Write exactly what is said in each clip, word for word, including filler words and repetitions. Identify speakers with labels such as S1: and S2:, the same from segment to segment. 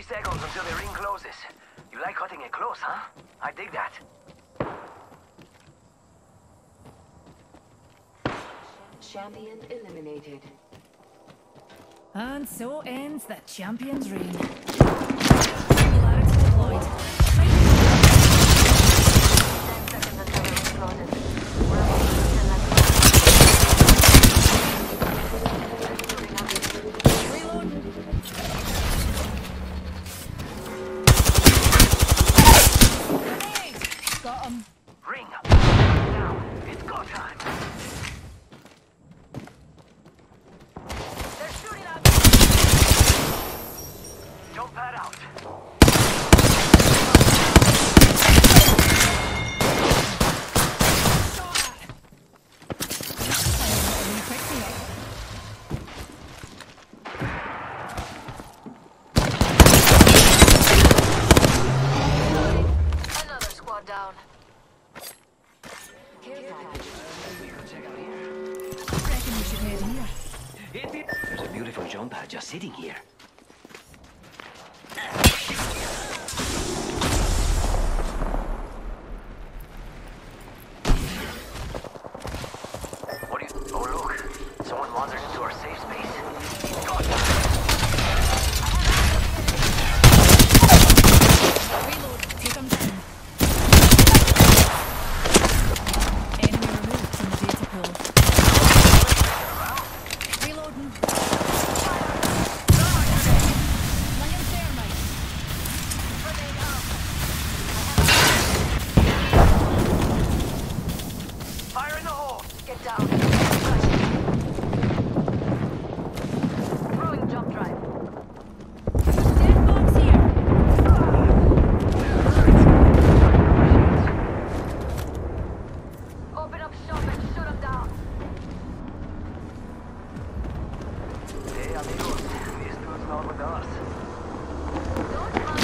S1: seconds until the ring closes. You like cutting it close, huh? I dig that.
S2: Champion eliminated.
S3: And so ends the champion's reign. Popularity deployed.
S2: Ten seconds until the ring closes.
S3: Reload. Grenade! Got him.
S1: Ring! Now, it's go time!
S3: They're shooting at me!
S1: Jump pad out!
S3: Shot at! I don't pick me up.
S2: Another squad down. Care package.
S3: Reckon we should head here.
S1: There's a beautiful jump pad just sitting here. What do you... Oh, look. Someone wandered into our safe space. God.
S3: Reload. Take him down. Enemy removed from the data pool. Reloading. Laying thermite.
S1: Fire in the hole!
S2: Get down. Throwing jump drive.
S3: Dead box here.
S2: Open up shop and shoot them down.
S1: Hey, amigos. This dude's not with us.
S2: Don't run.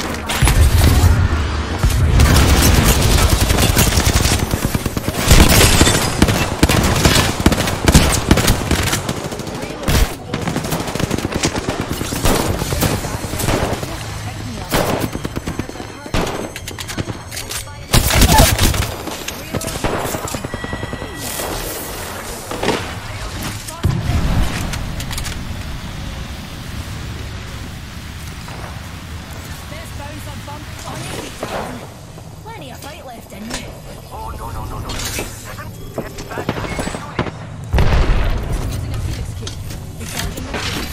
S3: Best bounce a bump on your feet, darling. Plenty of fight left in you.
S1: Oh, no, no, no, no. Listen. Get back. Let's do this.
S3: Using a Phoenix kit. Recharging my shields.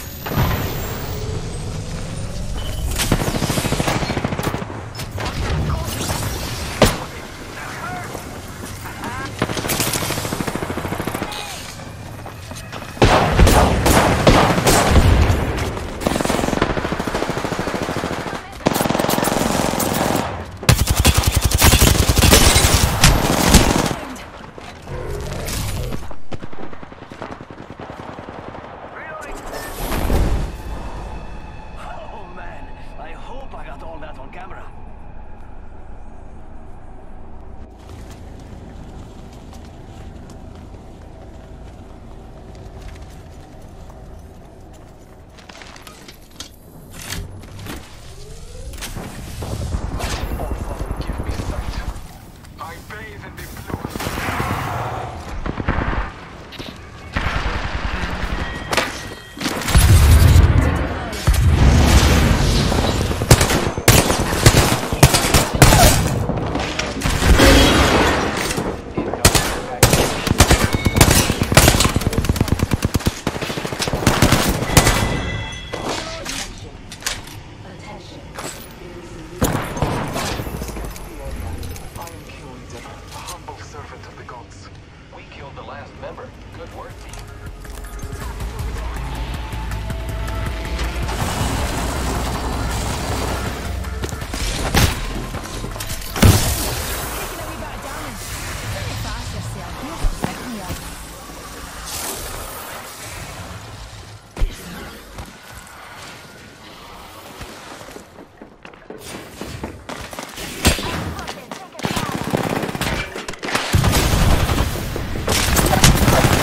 S1: Reloading. Oh, man. I hope I got all that on camera.
S4: Give me sight. I bathe in the fluid.
S2: Attention.
S4: I am King Leader, a humble servant of the gods.
S5: We killed the last member. Good work, team.
S3: Taking a wee bit of damage. Very fast yourself. You'll pick me up.
S2: Fucking take it down.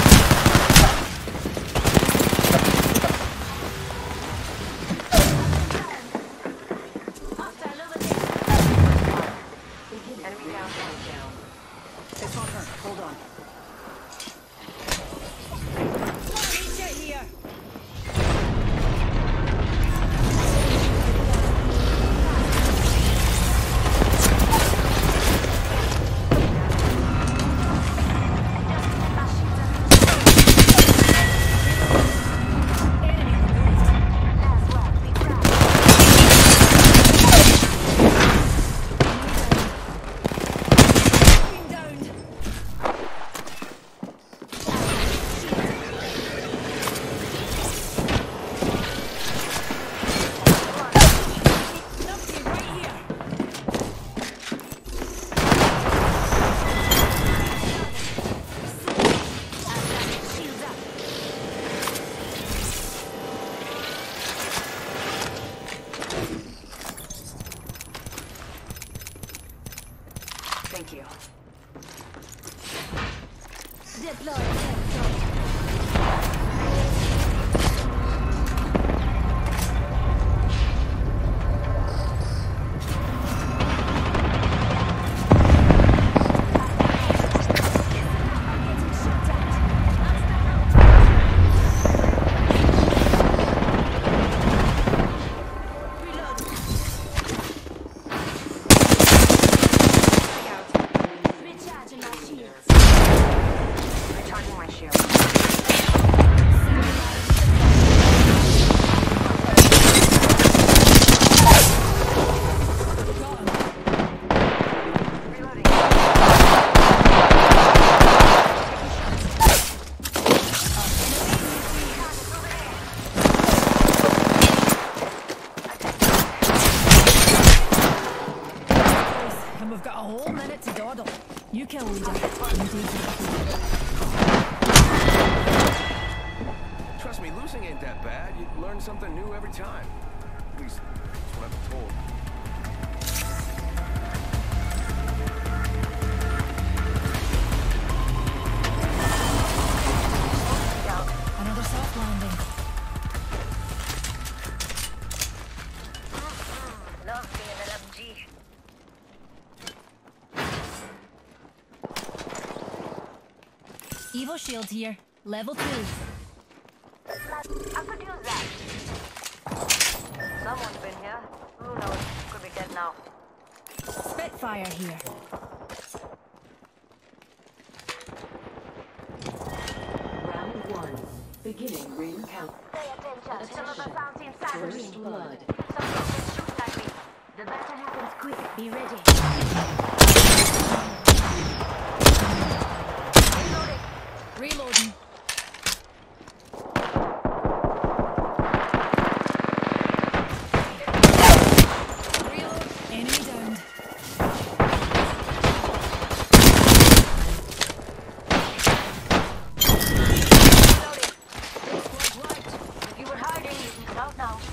S2: Recharging my shield.
S3: And we've got a whole minute to dawdle. You kill leader. You take it.
S5: Trust me, losing ain't that bad. You learn something new every time. At least, that's what I've been told.
S3: Another soft landing.
S2: Love being an M G.
S3: Evo shield here. Level two.
S2: I could use that. Someone's been here. Who knows? Could be dead now.
S3: Spitfire here.
S6: Round one. Beginning ring count.
S2: Pay attention. Some of us found inside of me.
S6: First blood.
S2: Some people shoot at me. The battle happens quick. Be ready.
S3: Reloading. Reload. Enemy downed.
S2: If you were hiding, you can get out now.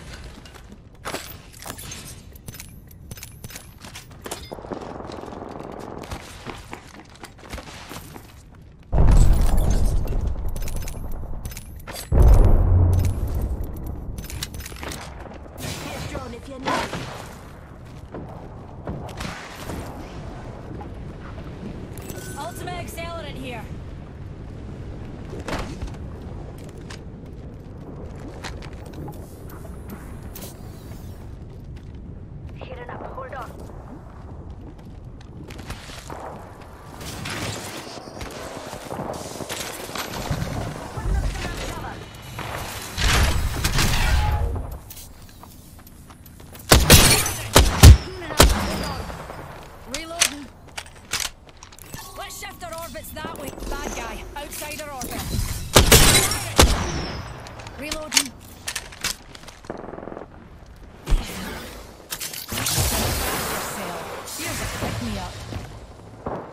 S2: Here's drone if you need it.
S3: Ultimate accelerant here.
S2: Hidden up. Hold on.
S3: Reloading. Let's shift our orbits that way. Bad guy. Outside our orbit. Reloading. Here's a pick me up.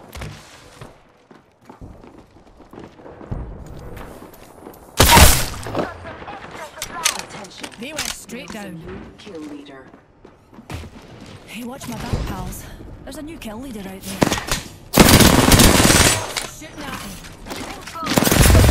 S6: Attention.
S3: They went straight
S6: There's a
S3: down.
S6: new kill leader.
S3: Hey, watch my back, pals. There's a new kill leader out there. Shooting at me.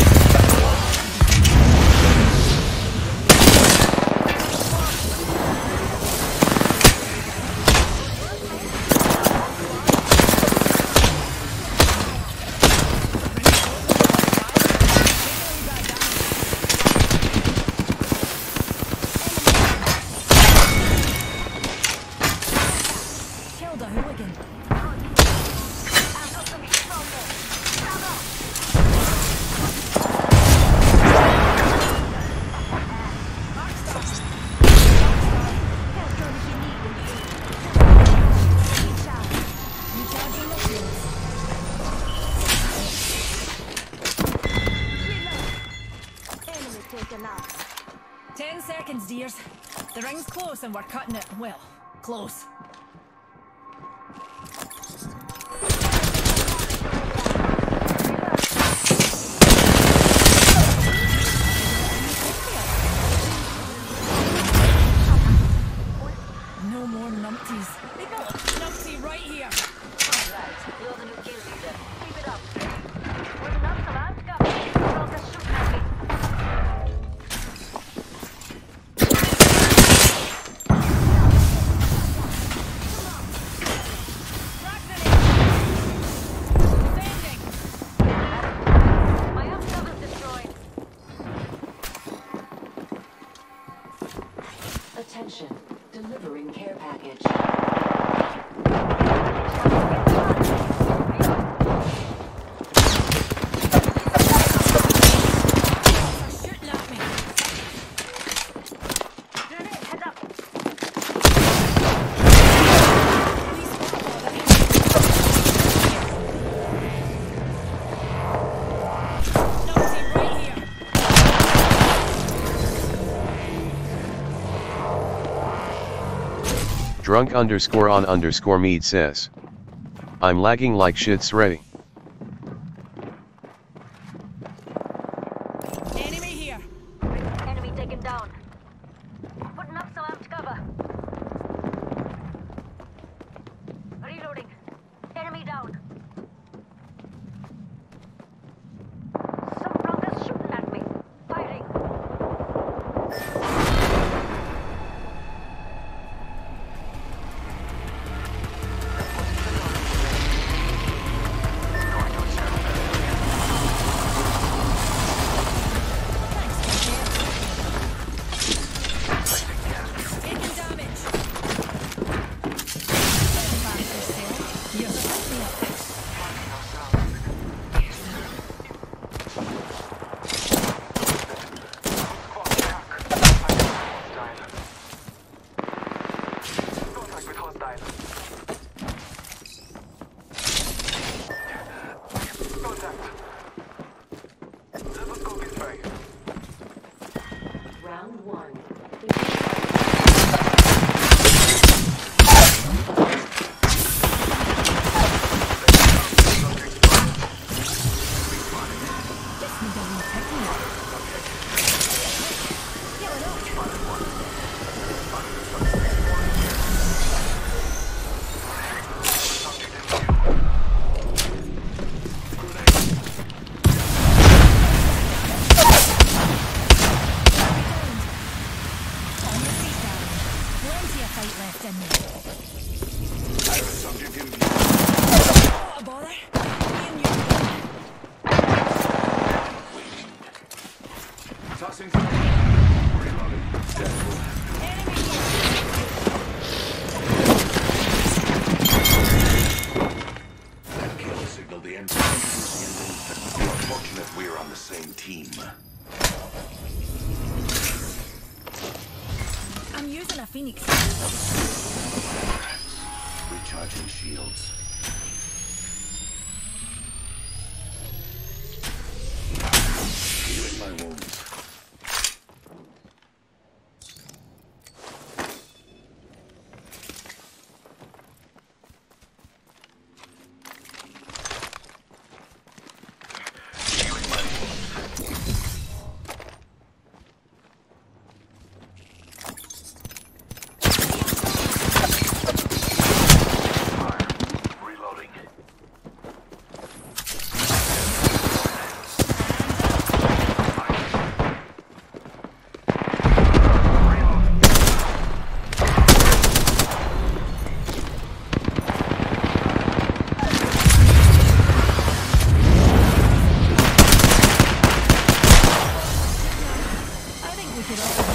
S3: Killed a hooligan. Recharging the shields.
S2: Enemy taken out.
S3: Ten seconds, dears. The ring's close and we're cutting it. Well, close. No more numpties. Numpty right here.
S2: Right. You're the new kill leader. Keep it up. Wasn't up
S6: Attention, delivering care package.
S3: They're shooting at me.
S2: Grenade, heads up.
S3: Numpty right here.
S7: Drunk underscore on underscore mead says, I'm lagging like shit's ready.
S3: Enemy here.
S2: Enemy taken down. Putting up some amped cover. Reloading. Enemy down. Some rockers shooting at me. Firing.
S3: Taking damage. Back yourself. Here's a pick me up.
S4: Contact with hostile. Contact. Level scope is free.
S6: Round one.
S3: Just need a wee pick me up. Healing up. On your feet, darling. Plenty of fight left in you. What a bother. Me and you.
S5: Tossing.
S3: Enemy here.
S8: That kill signaled the end. You're fortunate we're on the same team.
S3: I'm using a Phoenix.
S8: Recharging shields. Healing my wounds.
S1: Reloading.
S3: I think we could all